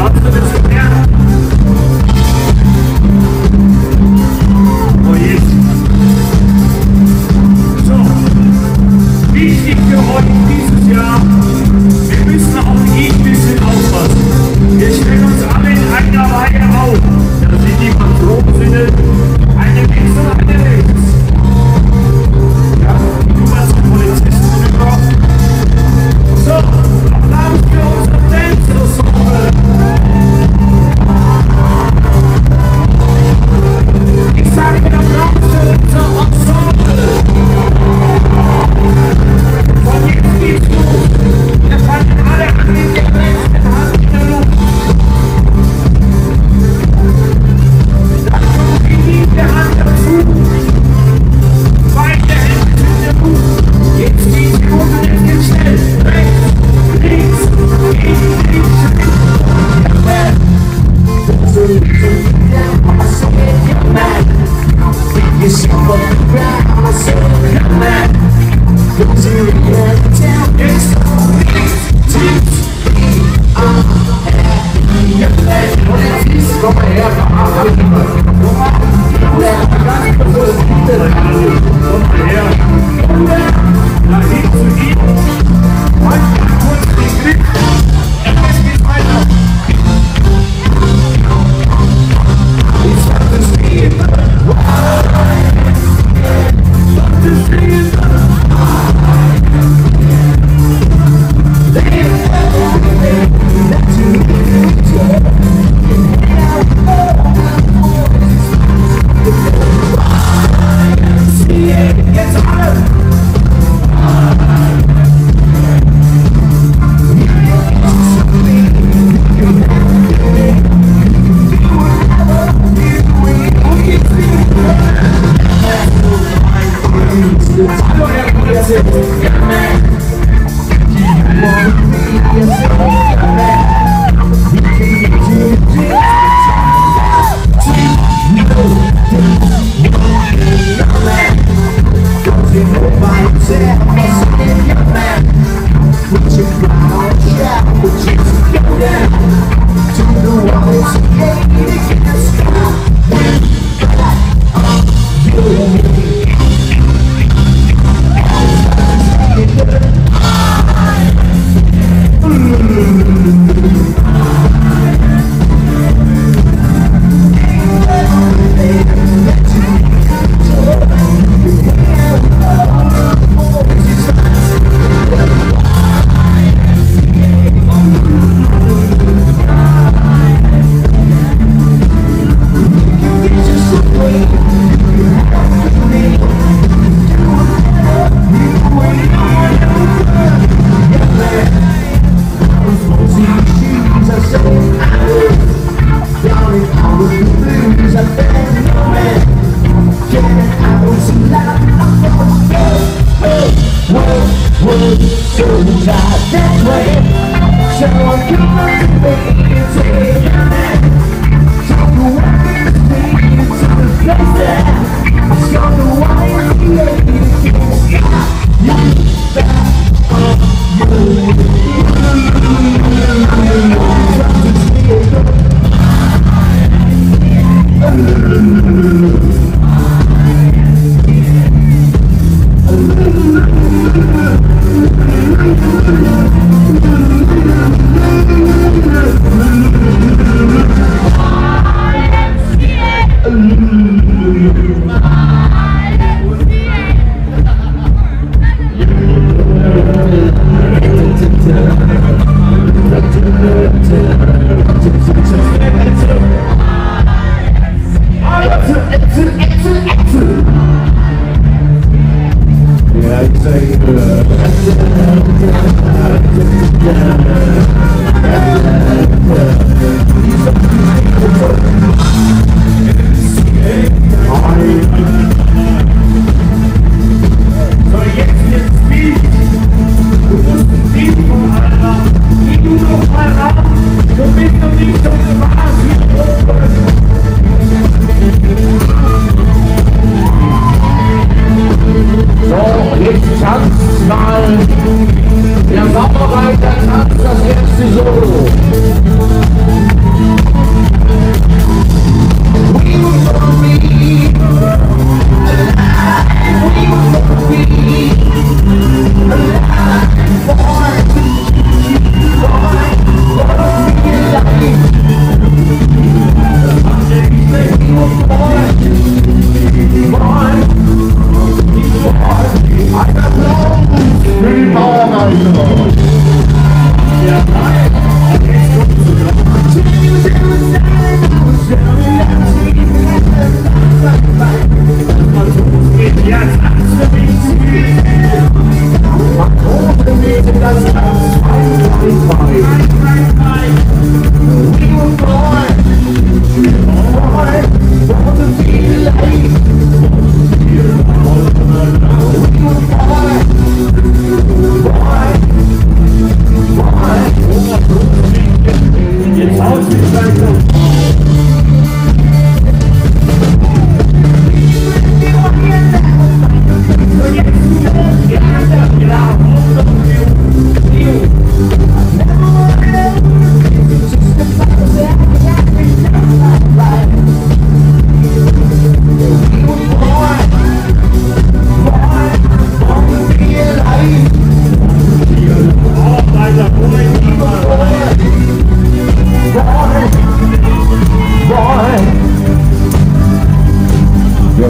hast du das gemerkt? Oh, jetzt. So, wichtig für euch dieses Jahr, wir müssen auch ein bisschen aufpassen. Wir stellen uns alle in einer Reihe auf. Da sind die Matrosen, eine links und eine rechts. Ja, die Nummer zum Polizisten rüber. So, Applaus für unser Dance-Ensemble.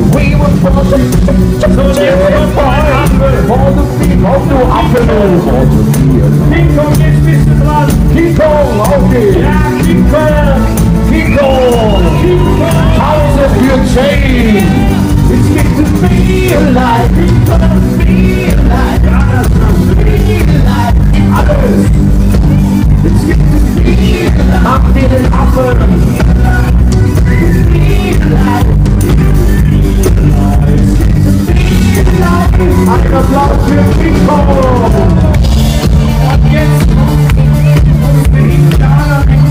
We were born to King Kong, jetzt bist du dran. King Kong, okay. Ja, King Kong. King Kong. King Kong. 1000 für 10. It's good to be alive. King Kong, be alive. Ja, das kannst du. Be alive. Alles. It's good to be alive. Mach dir den Affen. Be alive. Ein Applaus für King Kong! Und jetzt kommt unsere Indianer mit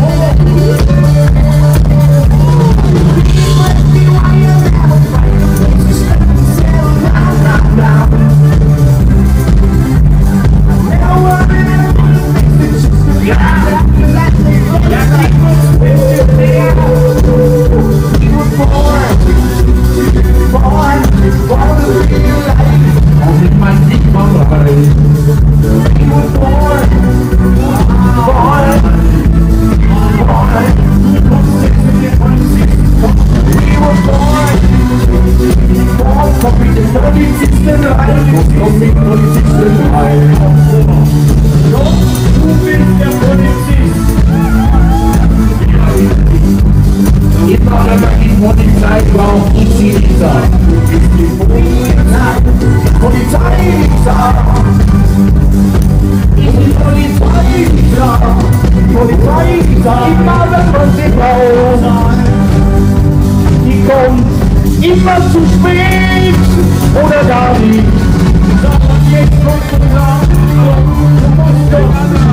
immer zu spät oder gar nicht. Jetzt kommt du musst doch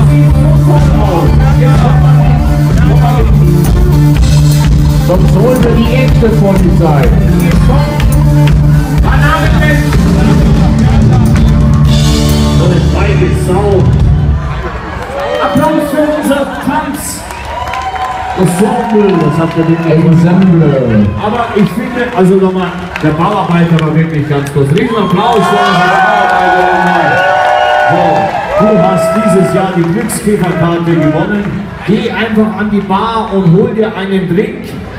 sonst holen wir die echte Polizei. So eine feige Sau. Applaus für unser Tanz. Ensemble, das hat er den Ensemble. Aber ich finde, also nochmal, der Bauarbeiter war wirklich ganz kurz. Riesenapplaus für unsere Bauarbeiter. So, du hast dieses Jahr die Glückskäferkarte gewonnen. Geh einfach an die Bar und hol dir einen Drink.